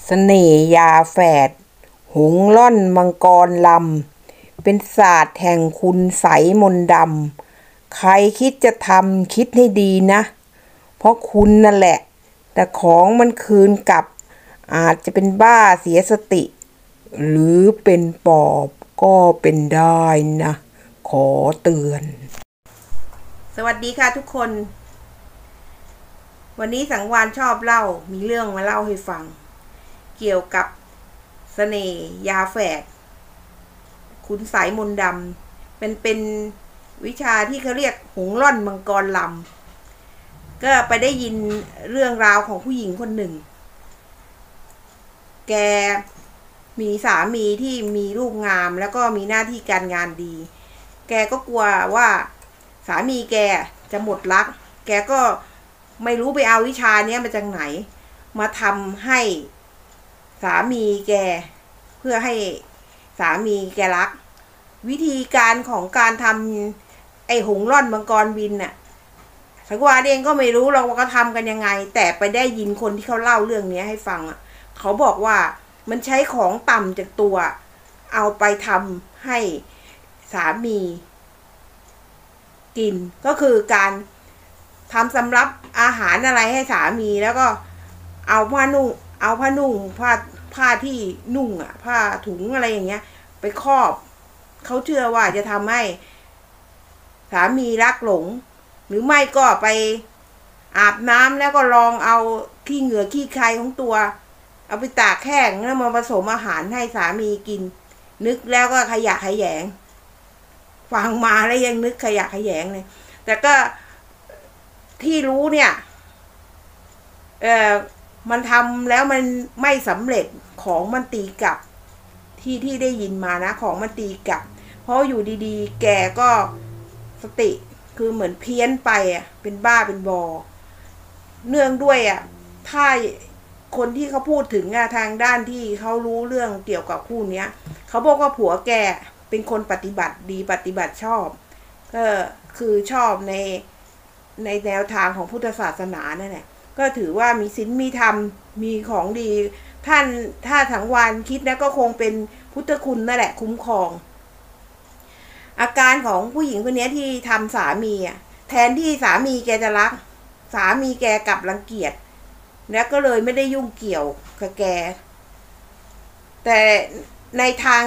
เสน่ห์ยาแฝดหงส์ล่อนมังกรลำเป็นศาสตร์แห่งคุณไสยมนต์ดำใครคิดจะทำคิดให้ดีนะเพราะคุณนั่นแหละแต่ของมันคืนกลับอาจจะเป็นบ้าเสียสติหรือเป็นปอบก็เป็นได้นะขอเตือนสวัสดีค่ะทุกคนวันนี้สังวาลชอบเล่ามีเรื่องมาเล่าให้ฟังเกี่ยวกับเสน่ห์ยาแฝดคุณไสยมนต์ดำเป็นวิชาที่เขาเรียกหงส์ล่อนมังกรลำก็ไปได้ยินเรื่องราวของผู้หญิงคนหนึ่งแกมีสามีที่มีรูปงามแล้วก็มีหน้าที่การงานดีแกก็กลัวว่าสามีแกจะหมดรักแกก็ไม่รู้ไปเอาวิชาเนี้ยมาจากไหนมาทำให้สามีแกเพื่อให้สามีแกรักวิธีการของการทำไอ้หงส์ล่อนมังกรบินน่ะสังวาลเองก็ไม่รู้หรอกว่าเขาทำกันยังไงแต่ไปได้ยินคนที่เขาเล่าเรื่องนี้ให้ฟังอ่ะเขาบอกว่ามันใช้ของต่ำจากตัวเอาไปทำให้สามีกินก็คือการทำสำรับอาหารอะไรให้สามีแล้วก็เอาผ้านุ่งผ้าที่นุ่งอ่ะผ้าถุงอะไรอย่างเงี้ยไปครอบเขาเชื่อว่าจะทำให้สามีรักหลงหรือไม่ก็ไปอาบน้ำแล้วก็ลองเอาขี้เหงื่อขี้ใครของตัวเอาไปตากแห้งแล้วมาผสมอาหารให้สามีกินนึกแล้วก็ขยะแขยงฟังมาแล้วยังนึกขยะแขยงเลยแต่ก็ที่รู้เนี่ยมันทำแล้วมันไม่สำเร็จของมันตีกลับที่ได้ยินมานะของมันตีกลับเพราะอยู่ดีๆแกก็สติคือเหมือนเพี้ยนไปอ่ะเป็นบ้าเป็นบอเนื่องด้วยอ่ะถ้าคนที่เขาพูดถึงทางด้านที่เขารู้เรื่องเกี่ยวกับคู่เนี้ยเขาบอกว่าผัวแกเป็นคนปฏิบัติดีปฏิบัติชอบก็คือชอบในแนวทางของพุทธศาสนานั่นแหละก็ถือว่ามีศีลมีธรรมมีของดีท่านถ้าสังวาลคิดนะก็คงเป็นพุทธคุณนั่นแหละคุ้มครองอาการของผู้หญิงคนนี้ที่ทำสามีอ่ะแทนที่สามีแกจะรักสามีแกกลับรังเกียจแล้วก็เลยไม่ได้ยุ่งเกี่ยวกับแกแต่ในทาง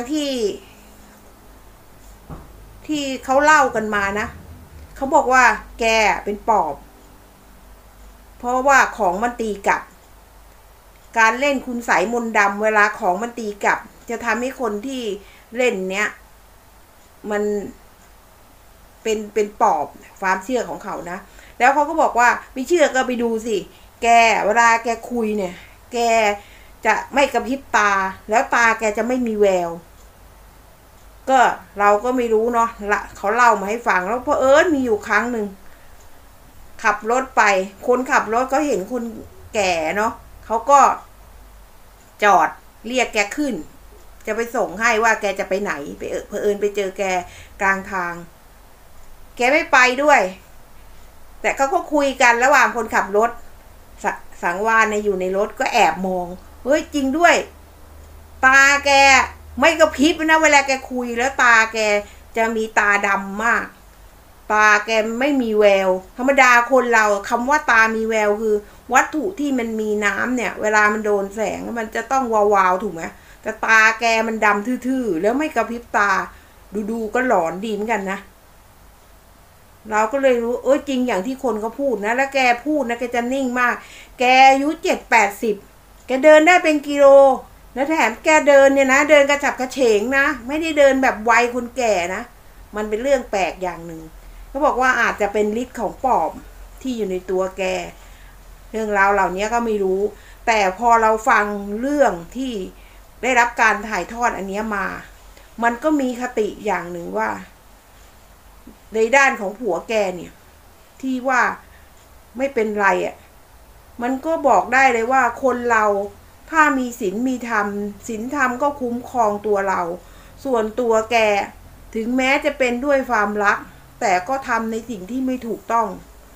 ที่เขาเล่ากันมานะเขาบอกว่าแกเป็นปอบเพราะว่าของมันตีกลับการเล่นคุณไสยมนต์ดำเวลาของมันตีกลับจะทำให้คนที่เล่นเนี้ยมันเป็นปอบความเชื่อของเขานะแล้วเขาก็บอกว่าไม่เชื่อก็ไปดูสิแกเวลาแกคุยเนี่ยแกจะไม่กระพริบตาแล้วตาแกจะไม่มีแววก็เราก็ไม่รู้เนาะเขาเล่ามาให้ฟังแล้วเพอมีอยู่ครั้งหนึ่งขับรถไปคนขับรถก็เห็นคนแก่เนาะเขาก็จอดเรียกแกขึ้นจะไปส่งให้ว่าแกจะไปไหนไปเผอิญไปเจอแกกลางทางแกไม่ไปด้วยแต่เขาก็คุยกันระหว่างคนขับรถสังวาลในอยู่ในรถก็แอบมองเฮ้ยจริงด้วยตาแกไม่กระพริบนะเวลาแกคุยแล้วตาแกจะมีตาดำมากตาแกไม่มีแววธรรมดาคนเราคำว่าตามีแววคือวัตถุที่มันมีน้ำเนี่ยเวลามันโดนแสงมันจะต้องวาวๆถูกไหมแต่ตาแกมันดำทื่อๆแล้วไม่กระพริบตาดูก็หลอนดีเหมือนกันนะเราก็เลยรู้จริงอย่างที่คนเขาพูดนะแล้วแกพูดนะแกจะนิ่งมากแกอายุ70-80แกเดินได้เป็นกิโลแล้วแถมแกเดินเนี่ยนะเดินกระฉับกระเฉงนะไม่ได้เดินแบบวัยคนแก่นะมันเป็นเรื่องแปลกอย่างหนึ่งเขาบอกว่าอาจจะเป็นฤทธิ์ของปอบที่อยู่ในตัวแกเรื่องราวเหล่านี้ก็ไม่รู้แต่พอเราฟังเรื่องที่ได้รับการถ่ายทอดอันนี้มามันก็มีคติอย่างหนึ่งว่าในด้านของผัวแกเนี่ยที่ว่าไม่เป็นไรอ่ะมันก็บอกได้เลยว่าคนเราถ้ามีศีลมีธรรมศีลธรรมก็คุ้มครองตัวเราส่วนตัวแกถึงแม้จะเป็นด้วยความรักแต่ก็ทำในสิ่งที่ไม่ถูกต้อง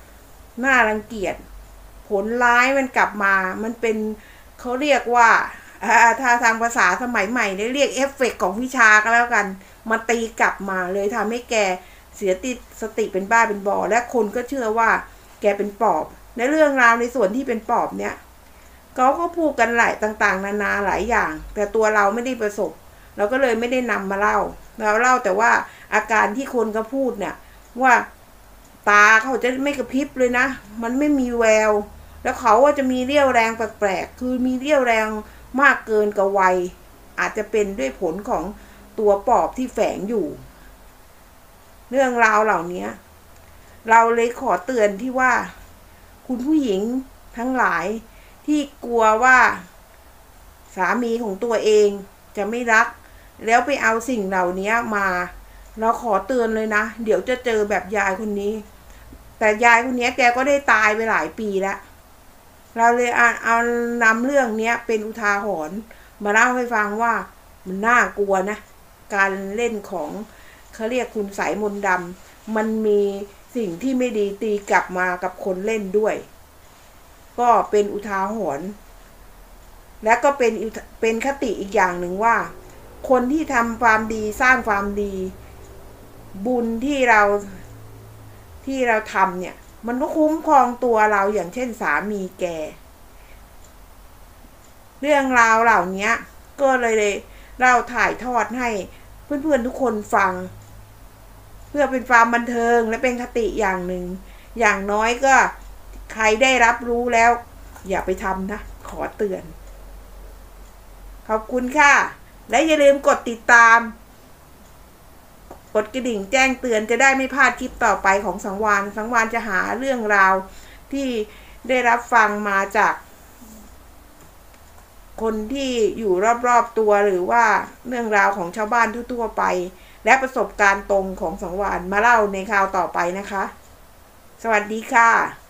น่ารังเกียจผลร้ายมันกลับมามันเป็นเขาเรียกว่าถ้าทางภาษาสมัยใหม่เรียกเอฟเฟกต์ของวิชาก็แล้วกันมาตีกลับมาเลยทำให้แกเสียสติเป็นบ้าเป็นบอและคนก็เชื่อว่าแกเป็นปอบในเรื่องราวในส่วนที่เป็นปอบเนี่ยเขาก็พูดกันหลายต่างๆนานาหลายอย่างแต่ตัวเราไม่ได้ประสบเราก็เลยไม่ได้นำมาเล่าเราเล่าแต่ว่าอาการที่คนเขาพูดเนี่ยว่าตาเขาจะไม่กระพริบเลยนะมันไม่มีแววแล้วเขาว่าจะมีเรี่ยวแรงแปลกๆคือมีเรี่ยวแรงมากเกินกับวัยอาจจะเป็นด้วยผลของตัวปอบที่แฝงอยู่เรื่องราวเหล่านี้เราเลยขอเตือนที่ว่าคุณผู้หญิงทั้งหลายที่กลัวว่าสามีของตัวเองจะไม่รักแล้วไปเอาสิ่งเหล่านี้มาเราขอเตือนเลยนะเดี๋ยวจะเจอแบบยายคนนี้แต่ยายคนนี้แกก็ได้ตายไปหลายปีแล้วเราเลยเอานำเรื่องนี้เป็นอุทาหรณ์มาเล่าให้ฟังว่ามันน่ากลัวนะการเล่นของเขาเรียกคุณไสยมนต์ดำมันมีสิ่งที่ไม่ดีตีกลับมากับคนเล่นด้วยก็เป็นอุทาหรณ์และก็เป็นคติอีกอย่างหนึ่งว่าคนที่ทำความดีสร้างความดีบุญที่เราทำเนี่ยมันก็คุ้มครองตัวเราอย่างเช่นสามีแกเรื่องราวเหล่านี้ก็เลยเล่าถ่ายทอดให้เพื่อนๆทุกคนฟังเพื่อเป็นความบันเทิงและเป็นคติอย่างหนึ่งอย่างน้อยก็ใครได้รับรู้แล้วอย่าไปทำนะขอเตือนขอบคุณค่ะและอย่าลืมกดติดตามกดกระดิ่งแจ้งเตือนจะได้ไม่พลาดคลิปต่อไปของสังวาลจะหาเรื่องราวที่ได้รับฟังมาจากคนที่อยู่รอบๆตัวหรือว่าเรื่องราวของชาวบ้านทั่วๆไปและประสบการณ์ตรงของสังวาลมาเล่าในคราวต่อไปนะคะสวัสดีค่ะ